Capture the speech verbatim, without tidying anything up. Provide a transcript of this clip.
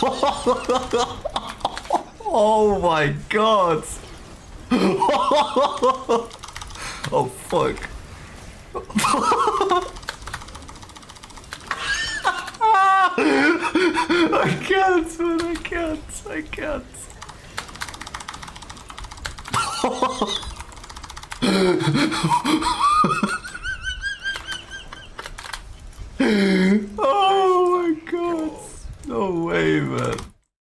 Oh my god. Oh fuck. I can't, man, I can't, I can't.